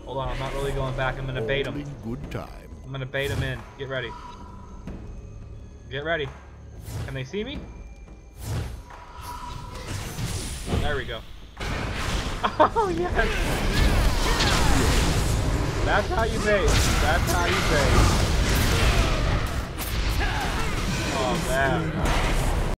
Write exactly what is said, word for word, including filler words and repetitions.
Hold on, I'm not really going back. I'm gonna bait him. Good time. I'm gonna bait him in. Get ready. Get ready. Can they see me? There we go. Oh, yes! That's how you bait. That's how you bait. Oh, man.